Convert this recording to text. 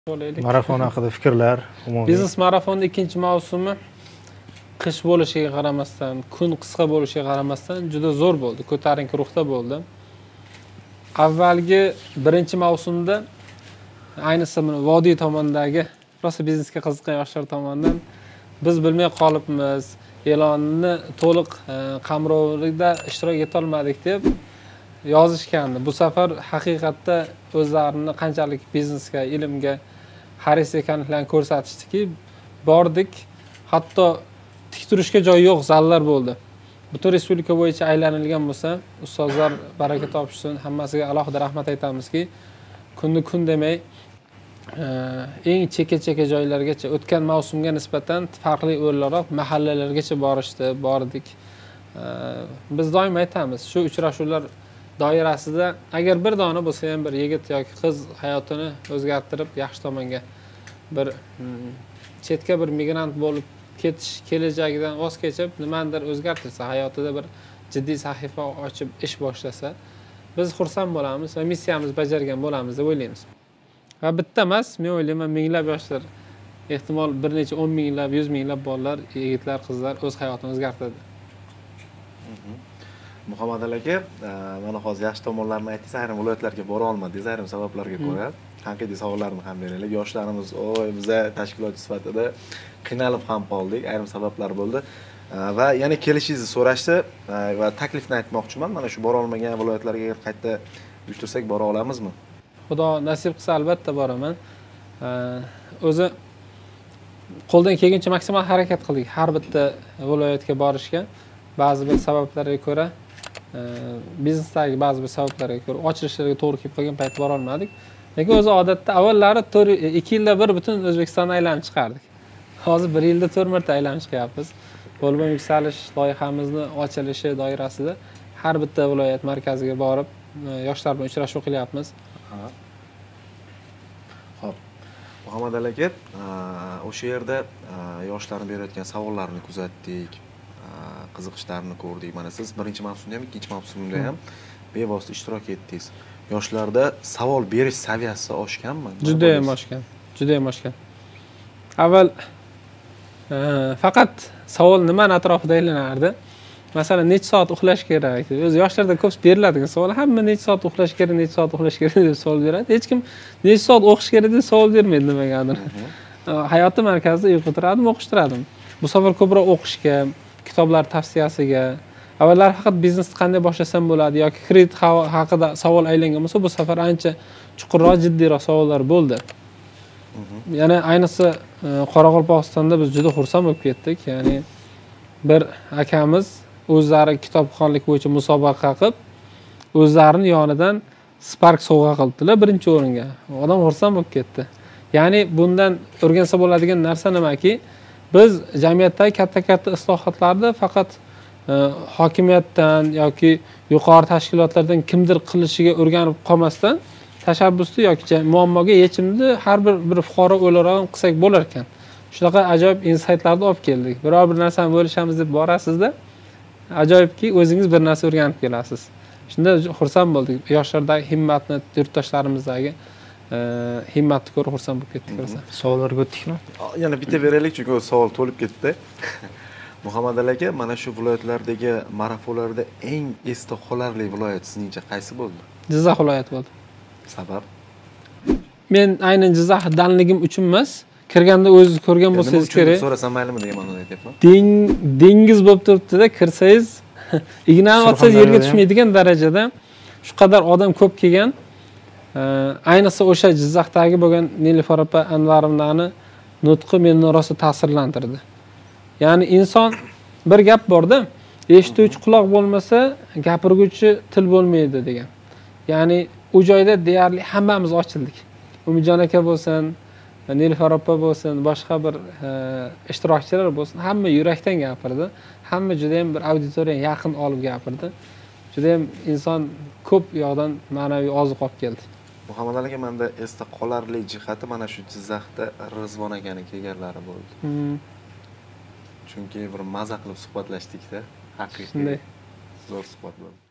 Marafon haqida fikrlar, umumiy. Biznes marafonni ikkinchi mavsumi qish bo'lishiga qaramasdan, kun qisqa bo'lishiga qaramasdan juda zo'r bo'ldi, ko'tarinki ruhda bo'ldi. Avvalgi birinchi mavsumda ayniqsa vodiy tomondagi rosa biznesga qiziqqan yoshlar tomonidan biz bilmay qolibmiz, e'lonni to'liq qamrovida ishtirok eta olmadik deb yozishgandi. Bu safar haqiqatda o'zlarini qanchalik biznesga, ilmga haris ekanliklarini ko'rsatishdiki, bordik, hatto tik turishga joy yo'q zallar bo'ldi. Butun respublika bo'yicha aylanilgan bo'lsa, ustozlar baraka topishsin, hammasiga alohida rahmat aytamizki, kunni kun demay eng chekka joylargacha o'tgan mavsumga nisbatan farqli o'rinlarroq mahallalargacha bordik. Biz doim aytamiz, shu uchrashuvlar doirasida agar bir dona bo'lsa ham bir yigit yoki qiz hayotini o'zgartirib yaxshi tomonga bir chetga bir migrant bo'lib ketish kelajagidan voz kechib nimanidir o'zgartirsa, hayotida bir jiddiy sahifa ochib ish boshlasa, biz xursand bo'lamiz va missiyamizni bajargan bo'lamiz deb o'ylaymiz. Va bitta emas, men o'ylayman, minglab yoshlar, ehtimol bir necha 10 minglab, 100 minglab bolalar, yigitlar, qizlar o'z hayotini o'zgartirdi. Muhammad aka, mana hozir yaxshi tomonlarini aytdingiz, ayrim viloyatlarga bora olmadingiz, ayrim sabablarga ko'ra. Tanqidiy savollarni ham beraylik. Yoshlarimiz, biza tashkilotchi sifatida qiynalib ham qoldik, ayrim sabablar bo'ldi. Va yana kelishingizni so'rashdi va taklifni aytmoqchiman. Mana shu bora olmagan viloyatlarga agar qayta uyushtirsak bora olamizmi? Xudo nasib qilsa albatta boraman. O'zi qo'ldan kelguncha maksimal harakat qildik har bitta viloyatga borishga. Ba'zi bir sabablarga ko'ra, biznesdagi ba'zi bir sabablarga ko'ra ochilishlarga to'g'ri kelib qolgan payt bora olmadik. Lekin o'zi odatda avvallari 2 yilda bir butun O'zbekistonni aylanib chiqardik. Hozir 1 yilda 4 marta aylanib chiqyapmiz. Bo'lgan yuksalish loyihamizni ochilishi doirasida har bitta viloyat markaziga borib, yoshlar bilan uchrashuv qilyapmiz. Xo'p. Muhammad aka, o'sha yerda yoshlarning berayotgan savollarni kuzatdik. Qiziqishlarini ko'rdik. Mana siz birinchi mavsumda ham, ikkinchi mavsumda ham bevosita ishtirok etdingiz. Yoshlarda savol berish saviyasi oshganmi? Juda ham oshgan. Juda ham oshgan. Avval faqat savol nimani atrofida aylanardi? Masalan, necha soat uxlash kerak? O'zi yoshlarda ko'p beriladigan savol, hamma necha soat uxlash kerak, necha soat uxlash kerak deb savol beradi. Hech kim necha soat o'qish kerak deb savol bermaydi nimagadir. Hayoti markazida uyqu turadimi, o'qish turadimi? Bu safar ko'proq o'qishga, kitoblar tavsiyasiga, avvallar faqat biznesni qanday boshlasham bo'ladi yoki kredit haqida savol aylangan bo'lsa, bu safar ancha chuqurroq, jiddiyroq savollar bo'ldi. Yana ayniqsa Qoraqalpog'istonda biz juda xursand bo'lib ketdik. Ya'ni bir akamiz o'zlari kitobxonlik bo'yicha musobaqa qilib, o'zlarining yonidan Spark sovg'a qildilar birinchi o'ringa. Odam xursand bo'lib ketdi. Ya'ni bundan o'rgansa bo'ladigan narsa nimaki? Biz jamiyatdagi katta islohotlarda faqat hokimiyatdan yoki yuqori tashkilotlardan kimdir qilishiga o'rganib qolmasdan, tashabbusni yoki muammoga yechimni har bir fuqaro o'laroq qilsak bo'lar ekan. Shunaqa ajoyib insaytlarni olib keldik. Biror bir narsani bo'lishamiz deb borasizda, ajoyibki o'zingiz bir narsa o'rganib kelasiz. Shunda xursand bo'ldik. Yoshlardagi himmatni, yurtdoshlarimizdagi himmatni ko'rib xursand bo'lib ketdik. Savollarga o'tdikmi? Yana bitta beraylik, chunki savol to'lib ketdi. Muhammad aka, mana shu viloyatlardagi marafonlarda eng esda qolarli viloyat sizningcha qaysi bo'ldi? Jizzax viloyati bo'ldi. Sabab? Men aynan Jizzaxdanligim uchun emas, kirganda o'zingiz ko'rgan bo'lsangiz kerak. So'rasam maylimi degan ma'noda aytyapman. Dengiz bo'lib turibdi-da, kirsangiz, ignani otsangiz yerga tushmaydigan darajada shu qadar odam ko'p kelgan. Ayniqsa o'sha Jizzaxdagi bo'lgan Nilufar opa Anvarovnani nutqi meni rosa ta'sirlantirdi. Ya'ni inson bir gap borda, eshituvchi quloq bo'lmasa, gapirguvchi til bo'lmaydi degan. Ya'ni u joyda deyarli hammamiz ochildik. Umidjon aka bo'lsin, Nilufar opa bo'lsin, boshqa bir ishtirokchilar bo'lsin, hamma yurakdan gapirdi. Hamma juda ham bir auditoriyaga yaqin olib gapirdi. Juda ham inson ko'p yoqdan ma'naviy oziq olib keldi. Muhammad aka, menda esda qolarli jihati mana shu Jizzaxda Rizvon akani kelganlari bo'ldi. Chunki bir maza qilib suhbatlashdik-da, haqiqiy zo'r suhbat bo'ldi.